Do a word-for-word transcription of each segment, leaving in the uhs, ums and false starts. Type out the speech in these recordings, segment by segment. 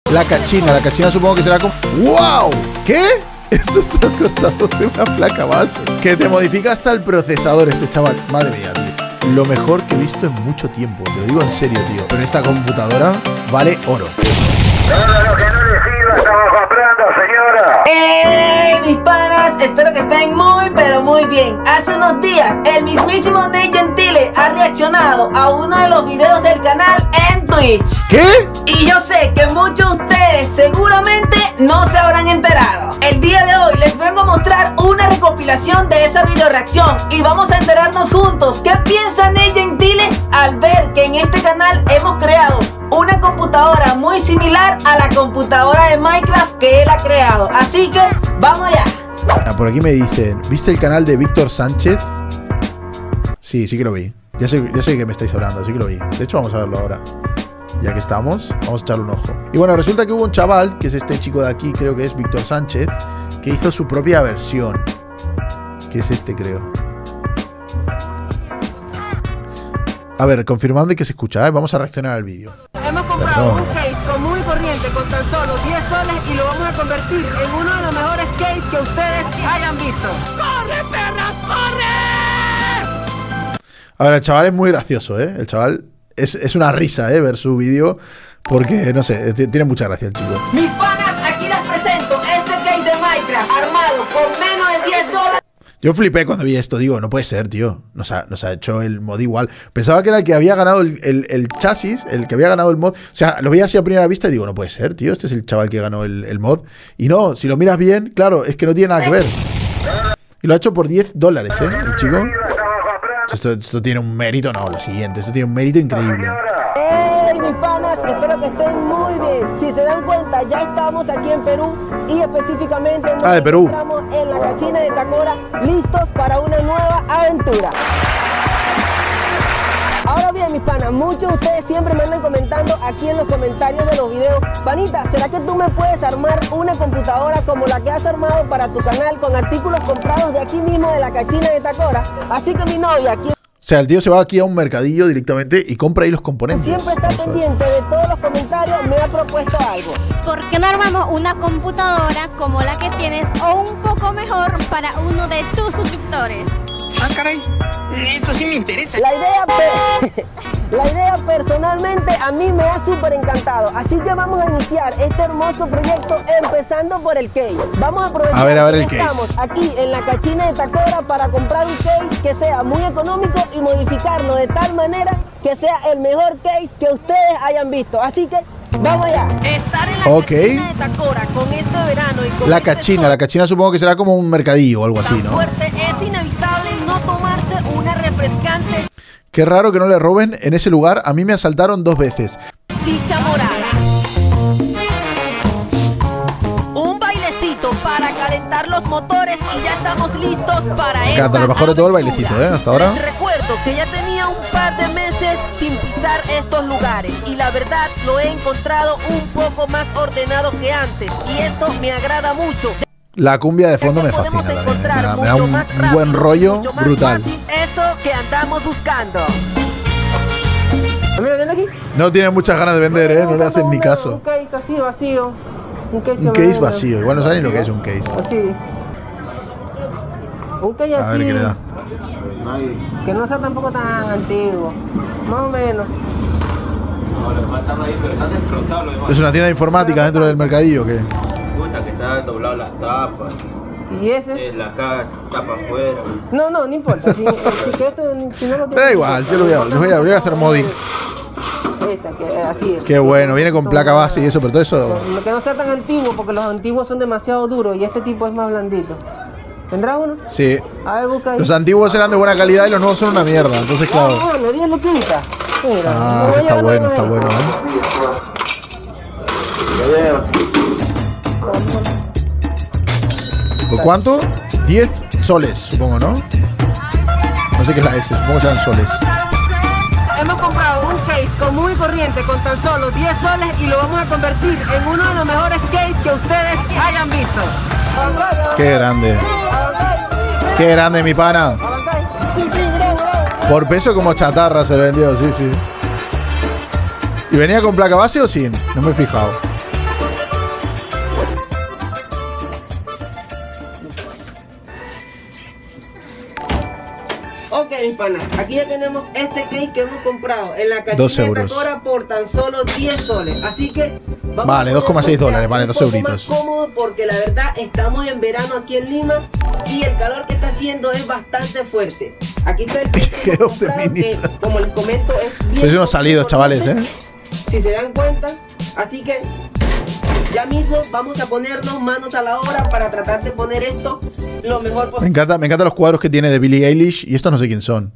La cachina, la cachina supongo que será como... ¡Wow! ¿Qué? Esto está cortado de una placa base. Que te modifica hasta el procesador este chaval. Madre mía, tío. Lo mejor que he visto en mucho tiempo. Te lo digo en serio, tío. Pero esta computadora vale oro. Todo lo que no le sirva estamos comprando, señora. ¡Ey, mis panas! Espero que estén muy, pero muy bien. Hace unos días, el mismísimo Ney Gentile ha reaccionado a uno de los videos del canal en Twitch. ¿Qué? Y yo sé que muchos de ustedes seguramente no se habrán enterado. El día de hoy les vengo a mostrar una recopilación de esa video reacción y vamos a enterarnos juntos qué piensa Ney Gentile al ver que en este canal hemos creado una computadora muy similar a la computadora de Minecraft que él ha creado. Así que, ¡vamos allá! Ah, por aquí me dicen, ¿viste el canal de Víctor Sánchez? Sí, sí que lo vi. Ya sé, ya sé que me estáis hablando, sí que lo vi. De hecho, vamos a verlo ahora. Ya que estamos, vamos a echarle un ojo. Y bueno, resulta que hubo un chaval, que es este chico de aquí, creo que es Víctor Sánchez, que hizo su propia versión. Que es este, creo. A ver, confirmando que se escucha, ¿eh? Vamos a reaccionar al vídeo. Hemos comprado un case común y corriente con tan solo diez soles y lo vamos a convertir en uno de los mejores case que ustedes hayan visto. ¡Corre, perra, corre! A ver, el chaval es muy gracioso, ¿eh? El chaval es, es una risa, ¿eh? Ver su vídeo, porque, no sé, tiene mucha gracia el chico. Mis panas, aquí les presento este case de Minecraft armado por menos de diez dólares. Yo flipé cuando vi esto, digo, no puede ser, tío. Nos ha, nos ha hecho el mod igual. Pensaba que era el que había ganado el, el, el chasis, el que había ganado el mod. O sea, lo veía así a primera vista y digo, no puede ser, tío. Este es el chaval que ganó el, el mod. Y no, si lo miras bien, claro, es que no tiene nada que ver. Y lo ha hecho por diez dólares, ¿eh? El chico. Esto, esto tiene un mérito, no, lo siguiente. Esto tiene un mérito increíble. ¡Ey, mis panas! Espero que estén muy bien. Si se dan cuenta, ya estamos aquí en Perú y específicamente nos ah, de Perú. encontramos en la cachina de Tacora, listos para una nueva aventura. Ahora bien, mis panas, muchos de ustedes siempre me andan comentando aquí en los comentarios de los videos: panita, ¿será que tú me puedes armar una computadora como la que has armado para tu canal con artículos comprados de aquí mismo de la cachina de Tacora? Así que mi novia aquí... O sea, el tío se va aquí a un mercadillo directamente y compra ahí los componentes. Siempre está pendiente de todos los comentarios, me ha propuesto algo. ¿Por qué no armamos una computadora como la que tienes o un poco mejor para uno de tus suscriptores? Ah, caray, eso sí me interesa. La idea, pe la idea personalmente a mí me ha súper encantado. Así que vamos a iniciar este hermoso proyecto empezando por el case. Vamos a aprovechar a ver, a ver el que case. estamos aquí en la cachina de Tacora para comprar un case que sea muy económico y modificarlo de tal manera que sea el mejor case que ustedes hayan visto. Así que vamos allá. Estar en la okay. cachina de Tacora con este verano y con La este cachina, sol la cachina supongo que será como un mercadillo o algo así, ¿no? fuerte, es inevitable no tomarse una refrescante Qué raro que no le roben en ese lugar. A mí me asaltaron dos veces. chicha morada. Un bailecito para calentar los motores y ya estamos listos para esta Encanta, lo mejor de todo el aventura. bailecito, ¿eh? Hasta ahora. Les recuerdo que ya tenía un par de meses sin pisar estos lugares y la verdad lo he encontrado un poco más ordenado que antes y esto me agrada mucho. La cumbia de fondo me fascina también, ¿eh? me, da, me da un, un buen rollo brutal. Fácil, eso que andamos buscando. ¿Me lo tiene aquí? No tiene muchas ganas de vender, ¿eh? No le hacen ni caso. Un case así vacío. Un case, un case vacío. Igual no saben ni lo que es un case. Así. Un case así. A ver qué le da. Que no sea tampoco tan antiguo. Más o menos. ¿Es una tienda de informática dentro del mercadillo o qué? Que está doblado las tapas. ¿Y ese? Eh, la tapa afuera. No, no, no importa. Si, si, que esto, si no lo Me da igual, yo lo voy a, lo voy a, voy a hacer modding. Esta, que así es. Qué bueno, viene con placa base y eso, pero todo eso. Que no sea tan antiguo, porque los antiguos son demasiado duros y este tipo es más blandito. ¿Tendrás uno? Sí. A ver, busca ahí. Los antiguos eran de buena calidad y los nuevos son una mierda, entonces claro. Ah, bueno, diez luquitas. Ah, ese está bueno, está bueno, ¿eh? ¿Por cuánto? diez soles, supongo, ¿no? No sé qué es la S, supongo que serán soles. Hemos comprado un case común y corriente con tan solo diez soles y lo vamos a convertir en uno de los mejores case que ustedes hayan visto. Qué grande. Qué grande, mi pana. Por peso como chatarra se lo vendió, sí, sí. ¿Y venía con placa base o sin? No me he fijado. Ok, mis panas, aquí ya tenemos este case que hemos comprado en la Dos cantina de euros. Cacora por tan solo diez soles. Así que vamos Vale, a dos coma seis ponernos dólares, vale, un dos poco euritos. más cómodo porque la verdad estamos en verano aquí en Lima y el calor que está haciendo es bastante fuerte. Aquí está el case que Qué hemos comprado, que, optimista. como les comento, es bien Sois unos salidos, chavales, ¿eh? si se dan cuenta. Así que ya mismo vamos a ponernos manos a la obra para tratar de poner esto lo mejor Me posible. encanta, me encantan los cuadros que tiene de Billie Eilish y estos no sé quién son.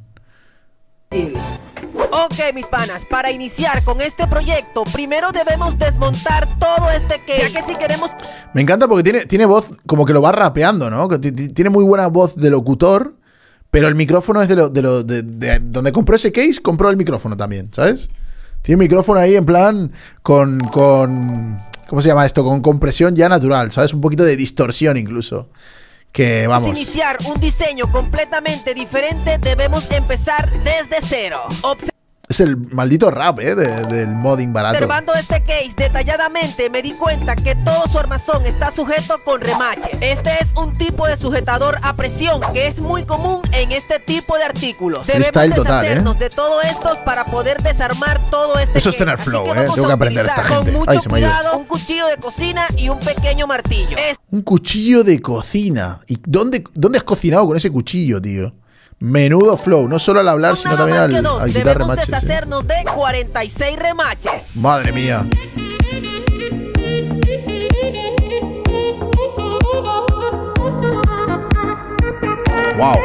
Ok, mis panas, para iniciar con este proyecto, primero debemos desmontar todo este case, ya que si queremos... Me encanta porque tiene, tiene voz como que lo va rapeando, ¿no? Que t- Tiene muy buena voz de locutor, pero el micrófono es de lo, de lo de, de- donde compró ese case, compró el micrófono también, ¿sabes? Tiene micrófono ahí en plan con, con ¿cómo se llama esto? Con compresión ya natural, ¿sabes? Un poquito de distorsión incluso. Que vamos. iniciar un diseño completamente diferente, debemos empezar desde cero. Obs- Es el maldito rap, ¿eh? De- del modding barato. Observando este case detalladamente me di cuenta que todo su armazón está sujeto con remache. Este es un tipo de sujetador a presión que es muy común en este tipo de artículos. Debemos Freestyle total, deshacernos ¿eh? de todo esto para poder desarmar todo este Eso es case. tener Así flow, que ¿eh? vamos Tengo a que aprender utilizar esta gente. Con mucho Ay, se me ha ido. cuidado, un cuchillo de cocina y un pequeño martillo. Es Un cuchillo de cocina. ¿Y dónde, dónde has cocinado con ese cuchillo, tío? Menudo flow, no solo al hablar, sino nada también más al, que dos. al quitar Debemos remaches. ¿eh? deshacernos de cuarenta y seis remaches. Madre mía. Wow.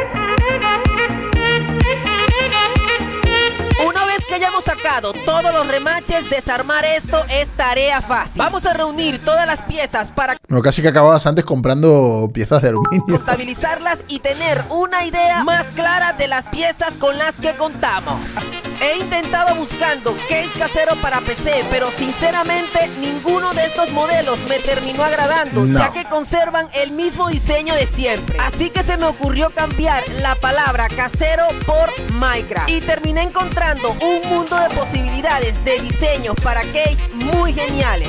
Una vez que hayamos sacado todos los remaches, desarmar esto es tarea fácil. Vamos a reunir todas las piezas para Bueno, casi que acababas antes comprando piezas de aluminio. contabilizarlas y tener una idea más clara de las piezas con las que contamos. He intentado buscando case casero para P C, pero sinceramente ninguno de estos modelos me terminó agradando, No. ya que conservan el mismo diseño de siempre. Así que se me ocurrió cambiar la palabra casero por Minecraft y terminé encontrando un mundo de posibilidades de diseños para case muy geniales.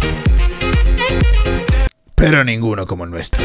Pero ninguno como el nuestro.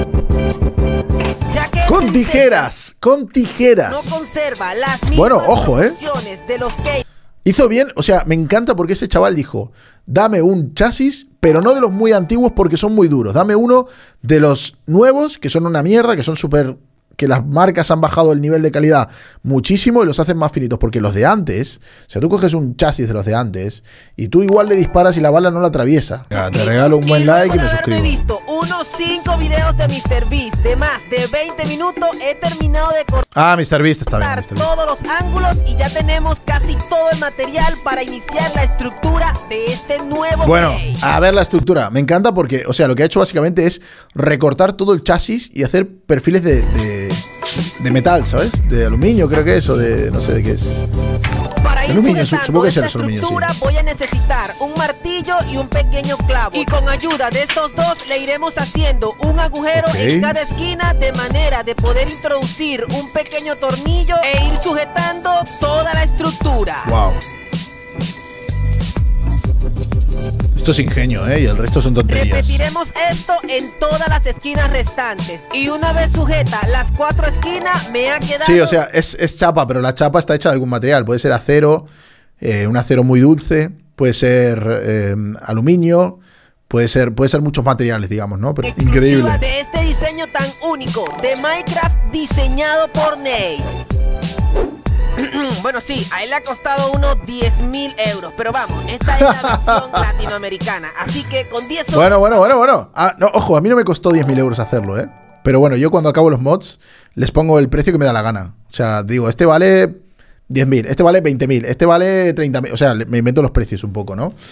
Ya que Con este diseño tijeras, con tijeras. no conserva las mismas Bueno, ojo, ¿eh? proporciones de los case. Hizo bien, o sea, me encanta porque ese chaval dijo, dame un chasis, pero no de los muy antiguos porque son muy duros. Dame uno de los nuevos, que son una mierda, que son súper... que las marcas han bajado el nivel de calidad muchísimo y los hacen más finitos, porque los de antes, o sea, tú coges un chasis de los de antes y tú igual le disparas y la bala no la atraviesa. Ya, te regalo un buen Y luego like y de me haberme suscribo. visto unos cinco videos de míster Beast de más de veinte minutos, he terminado de cortar Ah, míster Beast está bien, míster Beast. todos los ángulos y ya tenemos casi todo el material para iniciar la estructura de este nuevo Bueno, case. a ver la estructura. Me encanta porque, o sea, lo que ha hecho básicamente es recortar todo el chasis y hacer perfiles de, de, de metal, ¿sabes? De aluminio, creo que es, o de... no sé de qué es. Para ir aluminio, sujetando supongo que esta será aluminio, estructura sí. voy a necesitar un martillo y un pequeño clavo. Y con ayuda de estos dos le iremos haciendo un agujero Ok. en cada esquina de manera de poder introducir un pequeño tornillo e ir sujetando toda la estructura. Wow. Esto es ingenio, ¿eh? Y el resto son tonterías. Repetiremos esto en todas las esquinas restantes. Y una vez sujeta las cuatro esquinas, me ha quedado... Sí, o sea, es, es chapa, pero la chapa está hecha de algún material. Puede ser acero, eh, un acero muy dulce, puede ser eh, aluminio, puede ser, puede ser muchos materiales, digamos, ¿no? Pero exclusiva increíble. de este diseño tan único de Minecraft diseñado por Nate. Bueno, sí, a él le ha costado unos diez mil euros, pero vamos, esta es la versión latinoamericana, así que con diez euros... Bueno, bueno, bueno, bueno. Ah, no, ojo, a mí no me costó diez mil euros hacerlo, ¿eh? Pero bueno, yo cuando acabo los mods les pongo el precio que me da la gana. O sea, digo, este vale diez mil, este vale veinte mil, este vale treinta mil. O sea, me invento los precios un poco, ¿no?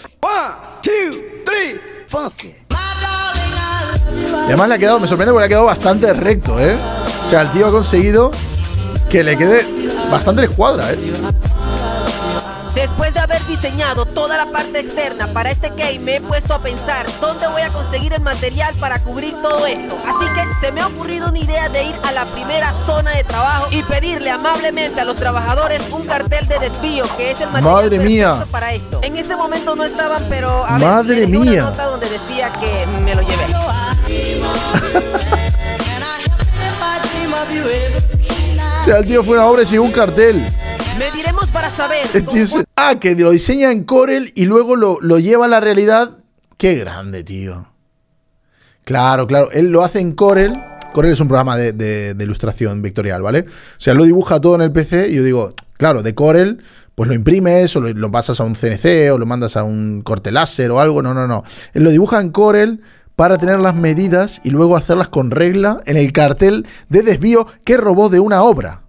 Y además le ha quedado, me sorprende porque le ha quedado bastante recto, ¿eh? O sea, el tío ha conseguido que le quede bastante escuadra, ¿eh? Después de haber diseñado toda la parte externa para este case, me he puesto a pensar dónde voy a conseguir el material para cubrir todo esto. Así que se me ha ocurrido una idea de ir a la primera zona de trabajo y pedirle amablemente a los trabajadores un cartel de desvío, que es el material Madre perfecto mía. para esto. En ese momento no estaban, pero a ver, Madre le dejé una mía. nota donde decía que me lo llevé. O sea, el tío fue a una obra y siguió un cartel. Mediremos para saber. El tío se- Ah, que lo diseña en Corel y luego lo, lo lleva a la realidad. Qué grande, tío. Claro, claro. Él lo hace en Corel. Corel es un programa de, de, de ilustración vectorial, ¿vale? O sea, lo dibuja todo en el P C y yo digo, claro, de Corel, pues lo imprimes o lo, lo pasas a un C N C o lo mandas a un corte láser o algo. No, no, no. Él lo dibuja en Corel para tener las medidas y luego hacerlas con regla en el cartel de desvío que robó de una obra.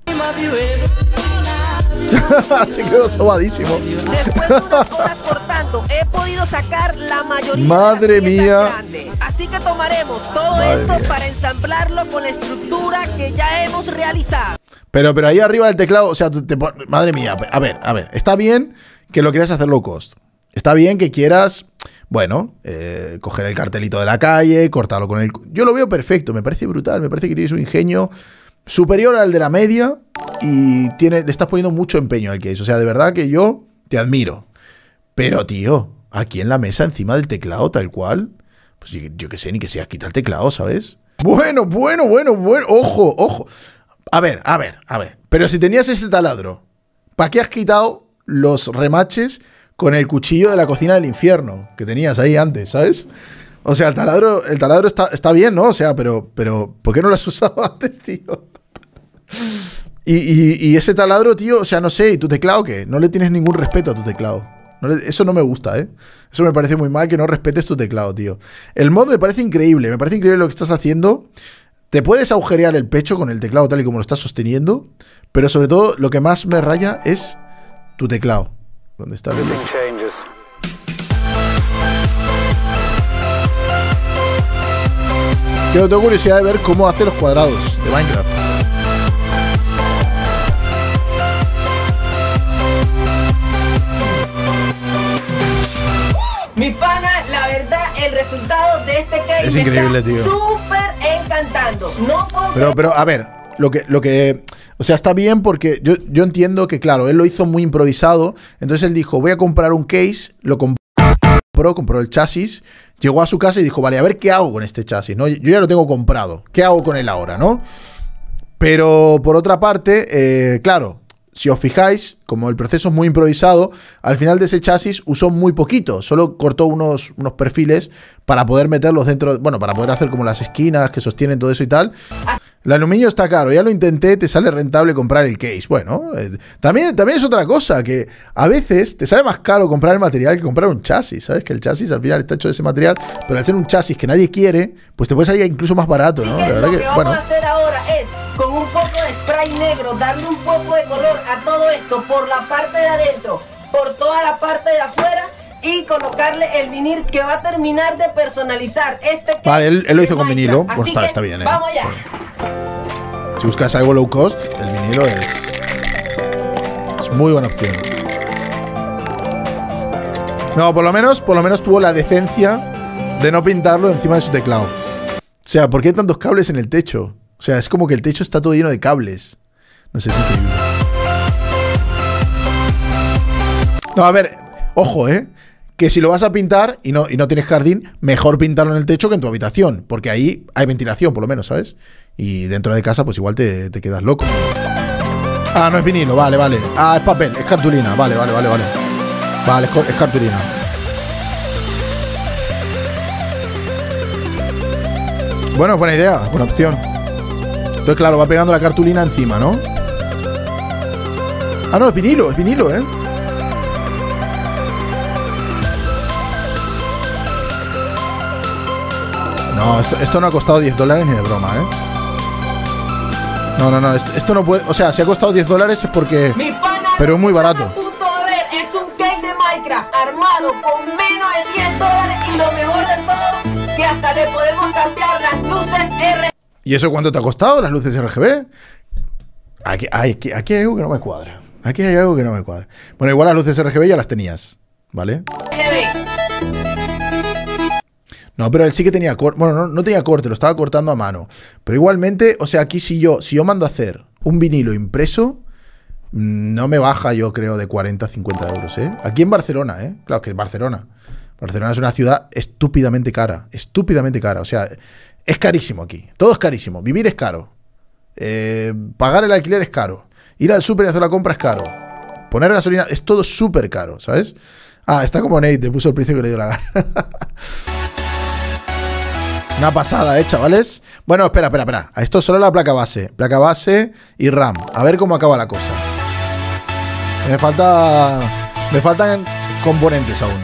Se quedó sobadísimo. Después de unas horas cortando, he podido sacar la mayoría Madre de las piezas mía. grandes. Así que tomaremos todo Madre esto mía. para ensamblarlo con la estructura que ya hemos realizado. Pero, pero ahí arriba del teclado, o sea, tú te pon- madre mía, a ver, a ver, está bien que lo quieras hacer low cost. Está bien que quieras, bueno, eh, coger el cartelito de la calle, cortarlo con el... Yo lo veo perfecto, me parece brutal, me parece que tienes un ingenio superior al de la media y tiene, le estás poniendo mucho empeño al case. O sea, de verdad que yo te admiro. Pero, tío, aquí en la mesa, encima del teclado, tal cual, pues yo, yo qué sé, ni que sea, quita el teclado, ¿sabes? Bueno, bueno, bueno, bueno, ojo, ojo. A ver, a ver, a ver. Pero si tenías ese taladro, ¿para qué has quitado los remaches con el cuchillo de la cocina del infierno que tenías ahí antes, ¿sabes? O sea, el taladro, el taladro está, está bien, ¿no? O sea, pero, pero ¿por qué no lo has usado antes, tío? Y, y, y ese taladro, tío, o sea, no sé, ¿y tu teclado qué? No le tienes ningún respeto a tu teclado. No le, eso no me gusta, ¿eh? Eso me parece muy mal que no respetes tu teclado, tío. El mod me parece increíble, me parece increíble lo que estás haciendo. Te puedes agujerear el pecho con el teclado tal y como lo estás sosteniendo, pero sobre todo lo que más me raya es tu teclado. ¿Dónde está el reloj? Que tengo curiosidad de ver cómo hace los cuadrados de Minecraft. Mi pana, la verdad, el resultado de este cake Es me increíble, está tío. súper encantando. No puedo Pero, pero, a ver, lo que, lo que. O sea, está bien porque yo, yo entiendo que, claro, él lo hizo muy improvisado. Entonces él dijo, voy a comprar un case, lo compró, compró el chasis, llegó a su casa y dijo, vale, a ver qué hago con este chasis, ¿no? Yo ya lo tengo comprado. ¿Qué hago con él ahora, no? Pero por otra parte, eh, claro, si os fijáis, como el proceso es muy improvisado, al final de ese chasis usó muy poquito. Solo cortó unos, unos perfiles para poder meterlos dentro, bueno, para poder hacer como las esquinas que sostienen todo eso y tal. El aluminio está caro, ya lo intenté, te sale rentable comprar el case. Bueno, eh, también, también es otra cosa, que a veces te sale más caro comprar el material que comprar un chasis, ¿sabes? Que el chasis al final está hecho de ese material, pero al ser un chasis que nadie quiere, pues te puede salir incluso más barato, ¿no? Así La que verdad lo que, que vamos bueno... a hacer ahora es, con un poco de spray negro, darle un poco de color a todo esto por la parte de adentro, por toda la parte de afuera y colocarle el vinil que va a terminar de personalizar este cake. Vale, él, él lo hizo de con Minecraft. vinilo, pues Así está, que está bien, ¿eh? Vamos allá. Si buscas algo low cost, el vinilo es, es muy buena opción. No, por lo menos, por lo menos tuvo la decencia de no pintarlo encima de su teclado. O sea, ¿por qué hay tantos cables en el techo? O sea, es como que el techo está todo lleno de cables. No sé, es increíble. No, a ver, ojo, ¿eh? Que si lo vas a pintar y no, y no tienes jardín, mejor pintarlo en el techo que en tu habitación, porque ahí hay ventilación, por lo menos, ¿sabes? Y dentro de casa, pues igual te, te quedas loco. Ah, no es vinilo, vale, vale. Ah, es papel, es cartulina, vale, vale, vale, vale. Vale, es, es cartulina. Bueno, buena idea, buena opción. Entonces, claro, va pegando la cartulina encima, ¿no? Ah, no, es vinilo, es vinilo, ¿eh? No, esto, esto no ha costado diez dólares ni de broma, ¿eh? No, no, no, esto, esto no puede... O sea, si ha costado diez dólares es porque... Mi pana, Pero es muy barato. a punto de ver, es un cake de Minecraft armado con menos de diez dólares y lo mejor de todo, que hasta le podemos cambiar las luces R. ¿Y eso cuánto te ha costado, las luces R G B? Aquí, aquí, aquí hay algo que no me cuadra. Aquí hay algo que no me cuadra. Bueno, igual las luces R G B ya las tenías, ¿vale? No, pero él sí que tenía corte. Bueno, no, no tenía corte, lo estaba cortando a mano. Pero igualmente, o sea, aquí si yo, si yo mando a hacer un vinilo impreso, no me baja, yo creo, de cuarenta a cincuenta euros, ¿eh? Aquí en Barcelona, ¿eh? Claro que es Barcelona. Barcelona es una ciudad estúpidamente cara. Estúpidamente cara. O sea, es carísimo aquí. Todo es carísimo. Vivir es caro. Eh, pagar el alquiler es caro. Ir al súper y hacer la compra es caro. Poner gasolina es todo súper caro, ¿sabes? Ah, está como Nate, te puso el precio que le dio la gana. Una pasada, ¿eh, chavales? Bueno, espera, espera, espera. A esto solo la placa base. Placa base y RAM. A ver cómo acaba la cosa. Me falta... Me faltan componentes aún.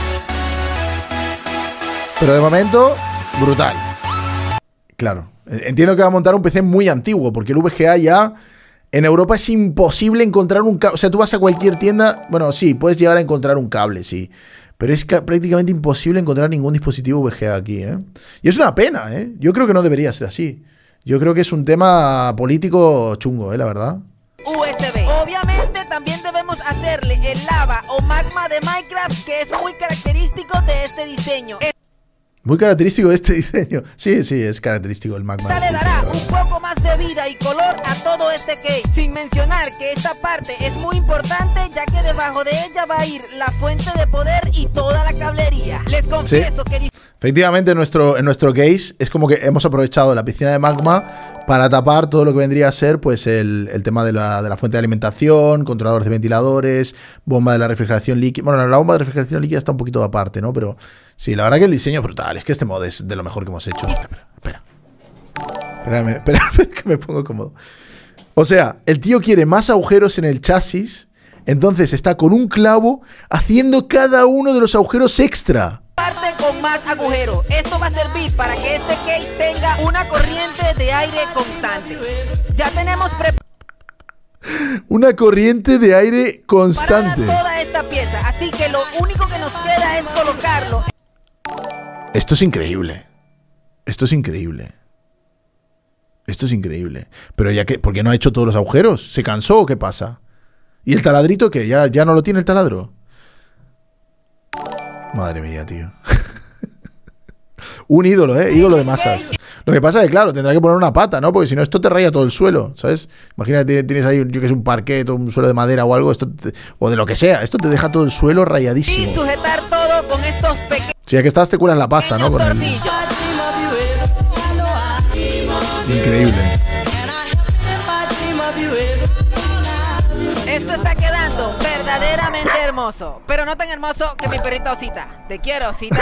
Pero de momento, brutal. Claro. Entiendo que va a montar un P C muy antiguo, porque el V G A ya... En Europa es imposible encontrar un cable. O sea, tú vas a cualquier tienda... Bueno, sí, puedes llegar a encontrar un cable, sí. Pero es prácticamente imposible encontrar ningún dispositivo V G A aquí, ¿eh? Y es una pena, ¿eh? Yo creo que no debería ser así. Yo creo que es un tema político chungo, ¿eh? La verdad. U S B. Obviamente también debemos hacerle el lava o magma de Minecraft, que es muy característico de este diseño. Muy característico de este diseño. Sí, sí, es característico el magma. Esta le dará un poco más de vida y color a todo este case. Sin mencionar que esta parte es muy importante, ya que debajo de ella va a ir la fuente de poder y toda la cablería. Les confieso sí. que... Efectivamente, en nuestro, en nuestro case es como que hemos aprovechado la piscina de magma para tapar todo lo que vendría a ser pues el, el tema de la, de la fuente de alimentación, controladores de ventiladores, bomba de la refrigeración líquida. Bueno, la bomba de refrigeración líquida está un poquito aparte, ¿no? Pero sí, la verdad que el diseño es brutal. Es que este mod es de lo mejor que hemos hecho. Espera, espera, espera. Espérame, espera, espera, que me pongo cómodo. O sea, el tío quiere más agujeros en el chasis, entonces está con un clavo haciendo cada uno de los agujeros extra. Parte con más agujeros. Esto va a servir para que este case tenga una corriente de aire constante. Ya tenemos preparado una corriente de aire constante para toda esta pieza, así que lo único que nos queda es colocarlo. Esto es increíble. Esto es increíble. Esto es increíble. Pero ya que, ¿por qué no ha hecho todos los agujeros? ¿Se cansó o qué pasa? ¿Y el taladrito qué? ¿Ya, ya no lo tiene el taladro? Madre mía, tío. Un ídolo, ¿eh? Ídolo de masas. Lo que pasa es que, claro, tendrá que poner una pata, ¿no? Porque si no, esto te raya todo el suelo, ¿sabes? Imagínate, tienes ahí, yo que sé, un parquet o un suelo de madera o algo, esto te, o de lo que sea. Esto te deja todo el suelo rayadísimo. Y sujetar todo con estos pequeños... Si ya que estás, te curas la pasta, ¿no? Con el... Increíble. Esto está quedando verdaderamente hermoso. Pero no tan hermoso que mi perrita Osita. Te quiero, Osita.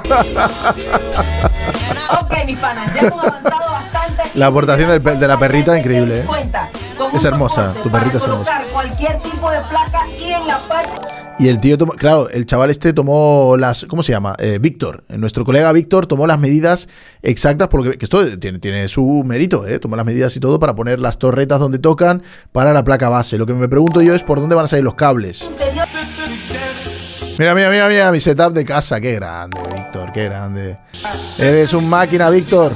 Ok, mis panas, ya hemos avanzado bastante. La aportación del, de la perrita, increíble, ¿eh? Es hermosa, tu perrita es hermosa. Cualquier tipo de placa y en la parte... Y el tío, tomó, claro, el chaval este tomó las... ¿Cómo se llama? Eh, Víctor. Nuestro colega Víctor tomó las medidas exactas, porque que esto tiene, tiene su mérito, ¿eh? Tomó las medidas y todo para poner las torretas donde tocan para la placa base. Lo que me pregunto yo es por dónde van a salir los cables. Mira, mira, mira, mira, mi setup de casa. Qué grande, Víctor, qué grande. Eres un máquina, Víctor.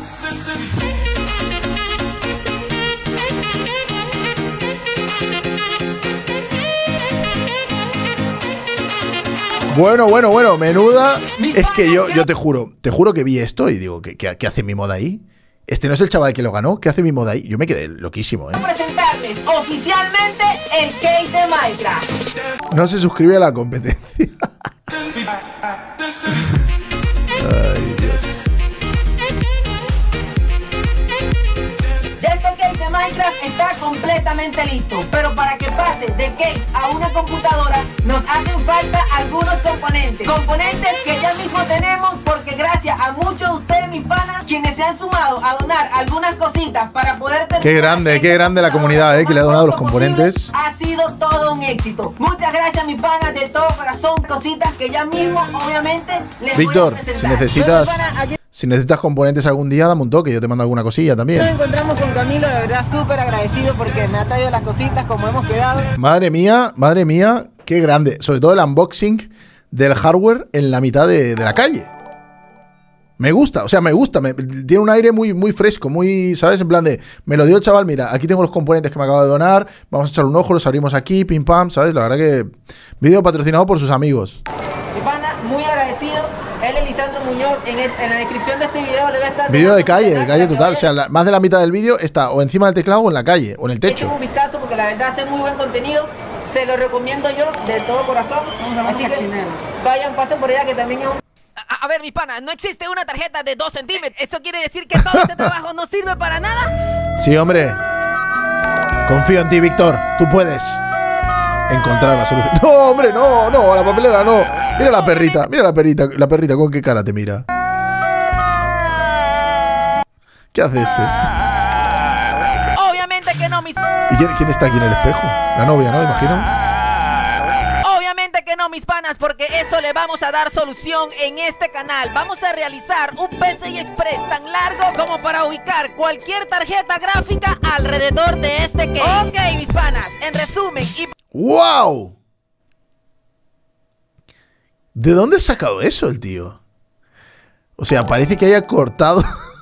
Bueno, bueno, bueno, menuda. Es que yo, yo te juro, te juro que vi esto y digo, ¿qué, qué, qué hace mi mod ahí? Este no es el chaval que lo ganó, ¿qué hace mi mod ahí? Yo me quedé loquísimo, ¿eh? Presentarles oficialmente el case de Minecraft. No se suscribe a la competencia. Ay, Dios. Ya este case de Minecraft está completamente listo, pero para que pase de case a una computadora nos hacen falta algunos componentes. Componentes que ya mismo tenemos porque gracias a muchos de ustedes, mis panas, quienes se han sumado a donar algunas cositas para poder tener... Qué grande, qué grande la comunidad, eh, que le ha donado los componentes. Ha sido todo un éxito. Muchas gracias, mis panas, de todo corazón. Cositas que ya mismo, obviamente, les Víctor, voy a presentar. si necesitas... Si necesitas componentes algún día, dame un toque, yo te mando alguna cosilla también. Nos encontramos con Camilo, de verdad súper agradecido porque me ha traído las cositas como hemos quedado. Madre mía, madre mía, qué grande. Sobre todo el unboxing del hardware en la mitad de, de la calle. Me gusta, o sea, me gusta. Me, tiene un aire muy, muy fresco, muy, ¿sabes? En plan de, me lo dio el chaval, mira, aquí tengo los componentes que me acaba de donar, vamos a echar un ojo, los abrimos aquí, pim pam, ¿sabes? La verdad que vídeo patrocinado por sus amigos. Mi pana, muy agradecido. Él es Lisandro Muñoz. En, el, en la descripción de este video le va a estar... Vídeo de calle, de calle total. O sea, la, más de la mitad del vídeo está o encima del teclado o en la calle, o en el techo. Un vistazo porque la verdad hace muy buen contenido. Se lo recomiendo yo de todo corazón. Así que vayan, pasen por allá que también es un... A, a ver, mis panas, no existe una tarjeta de dos centímetros. ¿Eso quiere decir que todo este trabajo no sirve para nada? Sí, hombre. Confío en ti, Víctor. Tú puedes encontrar la solución. No, hombre, no, no, la papelera no. Mira la perrita, mira la perrita, la perrita con qué cara te mira. ¿Qué hace este? Obviamente que no, mis... ¿Y quién, quién está aquí en el espejo? La novia, ¿no? Imagino. Obviamente que no, mis panas, porque eso le vamos a dar solución en este canal. Vamos a realizar un P C I Express tan largo como para ubicar cualquier tarjeta gráfica alrededor de este case. Ok, mis panas, en resumen y... ¡Wow! ¿De dónde has sacado eso el tío? O sea, parece que haya cortado...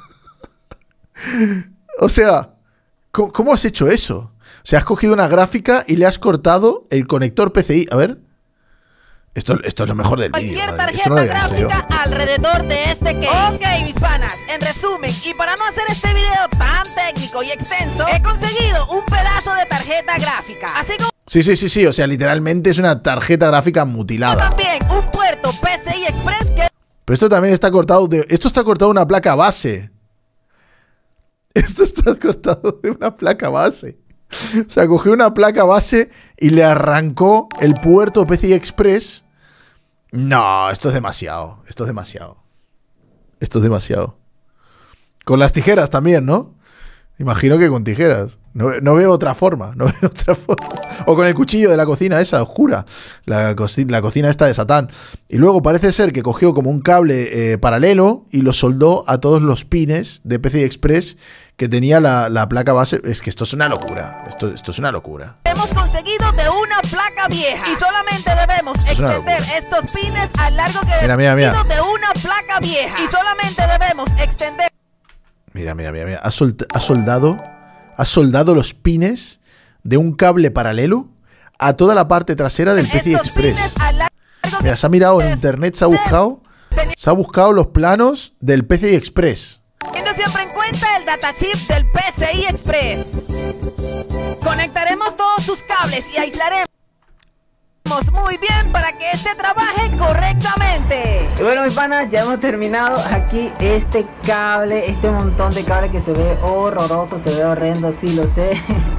O sea, ¿cómo, ¿cómo has hecho eso? O sea, has cogido una gráfica y le has cortado el conector P C I. A ver. Esto, esto es lo mejor del vídeo. Cualquier tarjeta no gráfica alrededor de este case. Ok, mis panas, en resumen, y para no hacer este video tan técnico y extenso, he conseguido un pedazo de tarjeta gráfica. Así como... Sí, sí, sí, sí. O sea, literalmente es una tarjeta gráfica mutilada. También un puerto P C I Express que... Pero esto también está cortado de... Esto está cortado de una placa base. Esto está cortado de una placa base. O sea, cogió una placa base y le arrancó el puerto P C I Express. No, esto es demasiado. Esto es demasiado. Esto es demasiado. Con las tijeras también, ¿no? Imagino que con tijeras. No, no veo otra forma. No veo otra forma. O con el cuchillo de la cocina esa, oscura. La, co la cocina esta de Satán. Y luego parece ser que cogió como un cable eh, paralelo y lo soldó a todos los pines de P C I Express que tenía la, la placa base. Es que esto es una locura. Esto, esto es una locura. Hemos conseguido de una placa vieja. Y solamente debemos extender estos pines al largo que mira, mira, mira. de una placa vieja. Y solamente debemos extender... Mira, mira, mira, mira. Ha, sold ha soldado... Ha soldado los pines de un cable paralelo a toda la parte trasera del P C I Express. Mira, se ha mirado en internet, se ha buscado, se ha buscado los planos del P C I Express. Teniendo siempre en cuenta el datachip del P C I Express. Conectaremos todos sus cables y aislaremos muy bien para que este trabaje correctamente. Y bueno, mis panas, ya hemos terminado aquí este cable, este montón de cable que se ve horroroso, se ve horrendo, sí lo sé.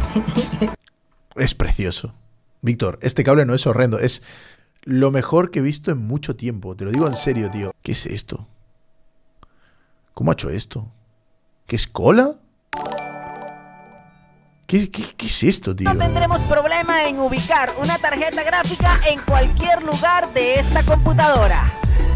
Es precioso. Víctor, este cable no es horrendo, es lo mejor que he visto en mucho tiempo. Te lo digo en serio, tío. ¿Qué es esto? ¿Cómo ha hecho esto? ¿Qué es cola? ¿Qué, qué, ¿Qué es esto, tío? No tendremos problema en ubicar una tarjeta gráfica en cualquier lugar de esta computadora.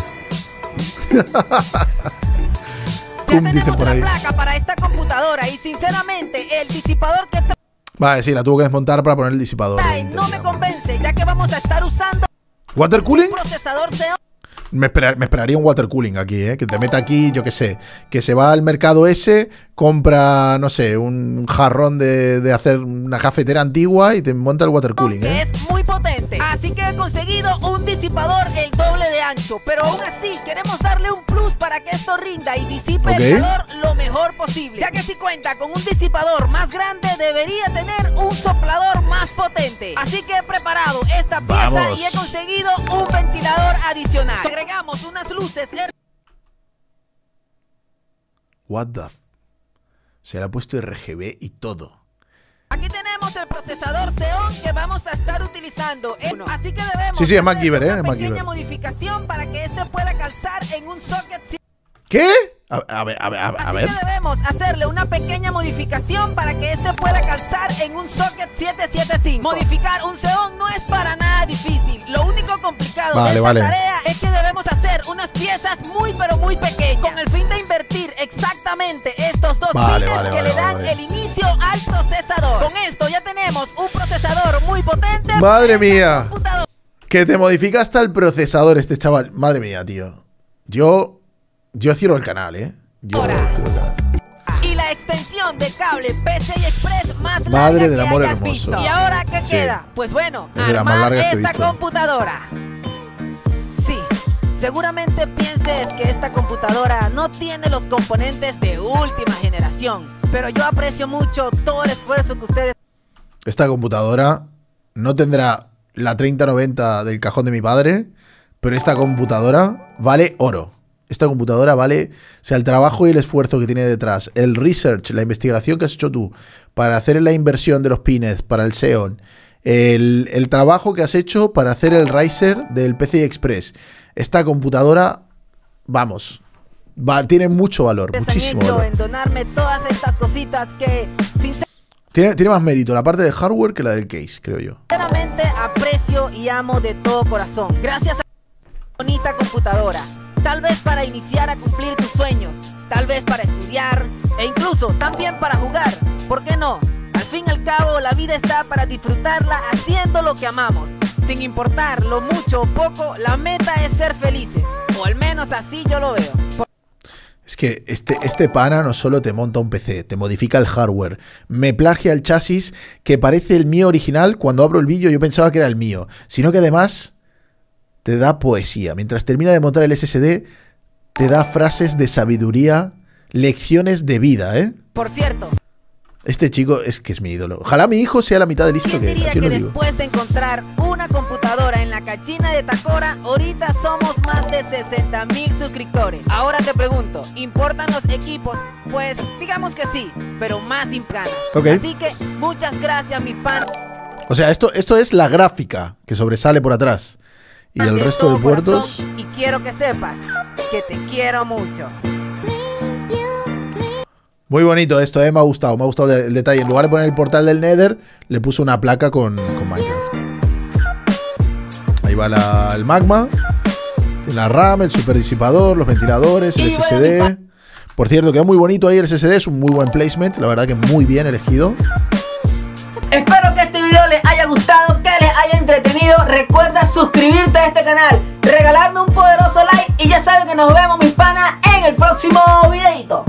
Ya tenemos la placa para esta computadora y sinceramente el disipador que trae... Vale, sí, la tuvo que desmontar para poner el disipador. No me convence, ya que vamos a estar usando... ¿Water cooling? Procesador Xeon. Me, esperar, me esperaría un water cooling aquí, ¿eh? Que te meta aquí, yo qué sé. Que se va al mercado ese, compra, no sé, un jarrón de, de hacer una cafetera antigua y te monta el water cooling, ¿eh? Es muy potente. Así que he conseguido un disipador el doble de ancho. Pero aún así, queremos darle un plus para que esto rinda y disipe okay. el calor lo mejor posible. Ya que si cuenta con un disipador más grande, debería tener un soplador más potente. Así que he preparado esta pieza Vamos. y he conseguido un ventilador adicional. Agregamos unas luces. What the f... Se le ha puesto R G B y todo. Aquí tenemos el procesador Xeon que vamos a estar utilizando. Así que debemos sí, sí, es MacGyver, una ¿eh? pequeña modificación para que este pueda calzar en un socket. ¿Qué? A, a ver, a ver, a ver. Así que debemos hacerle una pequeña modificación para que este pueda calzar en un socket siete siete cinco. Modificar un Xeon no es para nada difícil. Lo único complicado vale, de esta vale. tarea es que debemos hacer unas piezas muy pero muy pequeñas con el fin de invertir exactamente estos dos vale, pines vale, que vale, le dan vale. el inicio al procesador. Con esto ya tenemos un procesador muy potente. Madre mía. Que te modifica hasta el procesador este chaval. Madre mía, tío. Yo... Yo cierro el canal, ¿eh? Yo cierro el canal. Y la extensión de cable P C I Express más larga Madre del amor que hayas hermoso. visto. ¿Y ahora qué Sí. queda? Pues bueno, Es de las más armar largas que he esta visto. computadora. Sí, seguramente pienses que esta computadora no tiene los componentes de última generación, pero yo aprecio mucho todo el esfuerzo que ustedes... Esta computadora no tendrá la treinta noventa del cajón de mi padre, Pero esta computadora vale oro. Esta computadora vale, o sea, el trabajo y el esfuerzo que tiene detrás, el research, la investigación que has hecho tú para hacer la inversión de los pines para el Xeon, el, el trabajo que has hecho para hacer el riser del P C I Express. Esta computadora, vamos, va, tiene mucho valor, muchísimo valor. En donarme todas estas cositas que, tiene, tiene más mérito la parte del hardware que la del case, creo yo. Sinceramente aprecio y amo de todo corazón. Gracias a esta bonita computadora. Tal vez para iniciar a cumplir tus sueños, tal vez para estudiar e incluso también para jugar. ¿Por qué no? Al fin y al cabo la vida está para disfrutarla haciendo lo que amamos. Sin importar lo mucho o poco, la meta es ser felices. O al menos así yo lo veo. Por Es que este, este pana no solo te monta un P C, te modifica el hardware, me plagia el chasis que parece el mío original. Cuando abro el vídeo yo pensaba que era el mío, sino que además te da poesía. Mientras termina de montar el S S D, te da frases de sabiduría, lecciones de vida, ¿eh? Por cierto, este chico es que es mi ídolo. Ojalá mi hijo sea la mitad de listo ¿quién que él, diría así que lo digo. después de encontrar una computadora en la cachina de Tacora, ahorita somos más de sesenta mil suscriptores? Ahora te pregunto, ¿importan los equipos? Pues digamos que sí, pero más sin ganas. Okay. Así que muchas gracias, mi pan. O sea, esto, esto es la gráfica que sobresale por atrás. Y el De resto todo de puertos... corazón, y quiero que sepas que te quiero mucho. Muy bonito esto, ¿eh? Me ha gustado, me ha gustado el detalle. En lugar de poner el portal del Nether, le puso una placa con, con Minecraft. Ahí va la, el magma. Tiene la RAM, el super disipador, los ventiladores, el S S D. Por cierto, quedó muy bonito ahí el S S D, es un muy buen placement, la verdad que muy bien elegido. Espero que este video les haya gustado, que les haya entretenido. Recuerda suscribirte a este canal, regalarme un poderoso like y ya saben que nos vemos, mis panas, en el próximo videito.